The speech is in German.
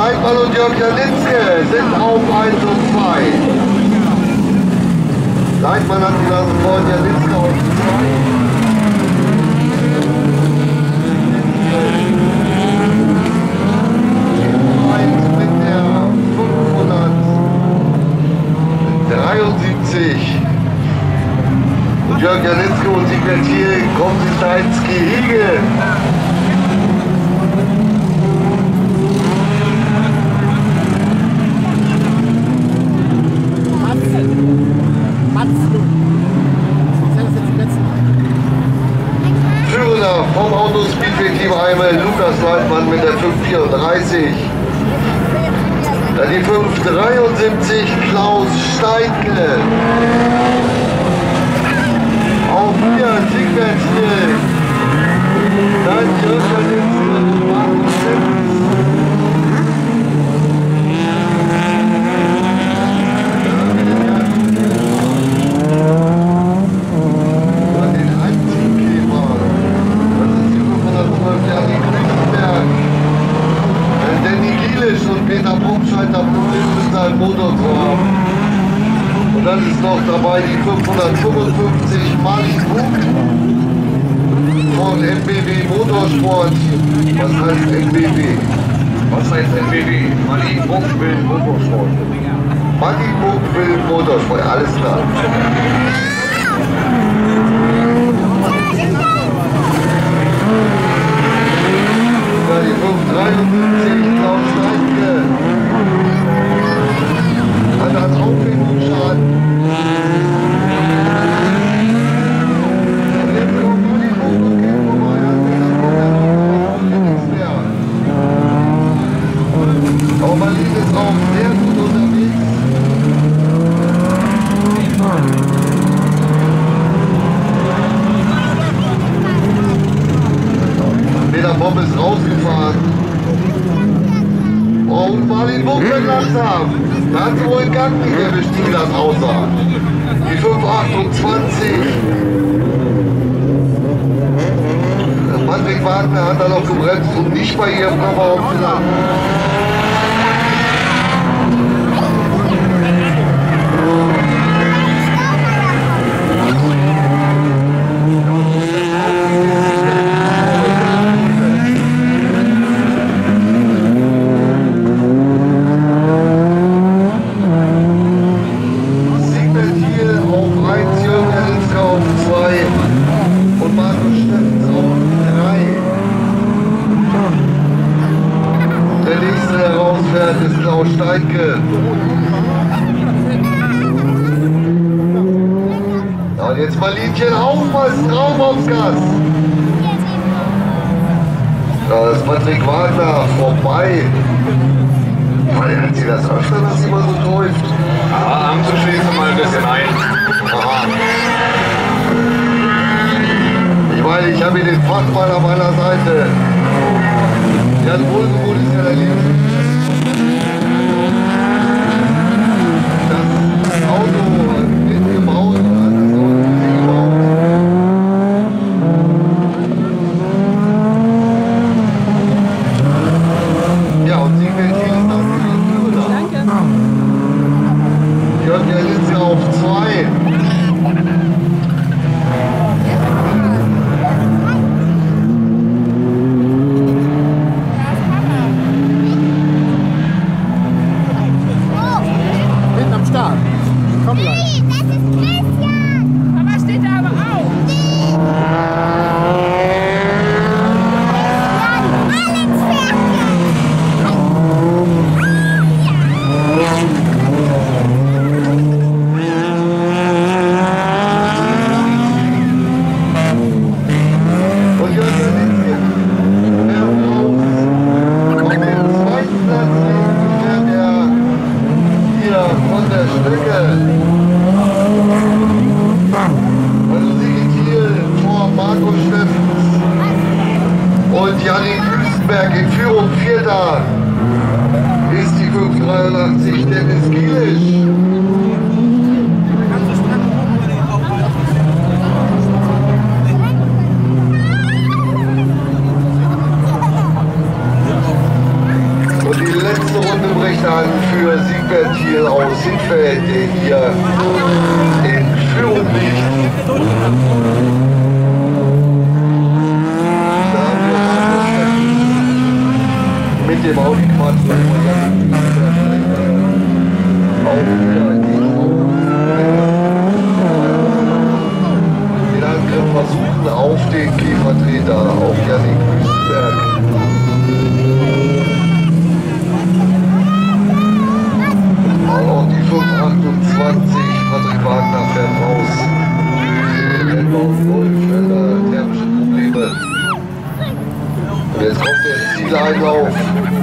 Leitmann und Jörg Janitzke sind auf 1 und 2. Leitmann hat die Nase vor Janitzke auf 2. Mit der 573. Und Jörg Janitzke und Siegfried Thiel kommen sich da ins Gehege. Führender vom Autospeedway-Team Eimel, Lukas Leitmann mit der 534. Dann die 573, Klaus Steinke. Auf 4, Siegfried Thiel. Dann Jörg Janitzke, Markus Sims. Und Peter Bruch scheint da Probleme mit seinem Motor zu haben. Und dann ist noch dabei die 555 Marlin Buch von MBB Motorsport. Was heißt MBB? Was heißt MBB? Marlin Buch will Motorsport. Marlin Buch will Motorsport, alles klar. Ja, die 573 Klaus Steinke. Hat einen Aufhängungsschaden. Aber Marlin ist auch sehr gut unterwegs. Peter Bob ist rausgefahren. Oh, und Marlin Buch wird langsam. Da hat sie wohl einen Gang nicht erwischt, wie das aussah. Die 528. Patrick Wagner hat da noch gebremst und nicht bei ihrem Kofferraum gelandet. Ist Klaus Steinke. Ja, und jetzt Marlinchen aufpassen, drauf aufs Gas. Da ist Patrick Wagner vorbei. Hat sie das öfter, dass sie mal so läuft? Ja, anzuschließen mal ein bisschen ein. Aha. Ich meine, ich habe hier den Fachmann an meiner Seite. Jan Wohlgemuth ist ja der Liebste. Das Auto ist gebaut oder das Auto ist gebaut. Ja, und Siegfried Thiel ist auch für den Führer. Danke. Jörg Janitzke auf 2. Komm gleich. Das ist Christian! Papa steht da aber auch. Alex fährt Und Jörg Janitzke fährt raus. Auf dem 2. Platz fährt er hier von der Strecke. Also Siegfried Thiel vor Marco Steffens und Jannik Hülsenberg in Führung. 4. ist die 583 Dennis Gielisch. Und die letzte Runde bricht an für Siegbert Thiel aus Hittfeld, der hier in Führung liegt. Da haben wir Markus mit dem Audi Quattro auch wieder den Angriff versuchen auf den Key-Vertreter, auf Jannik Hülsberg. Auch die 528, Patrick Wagner fährt raus. Rennlauf Goldfelder, thermische Probleme. Und jetzt kommt der Zieleinlauf.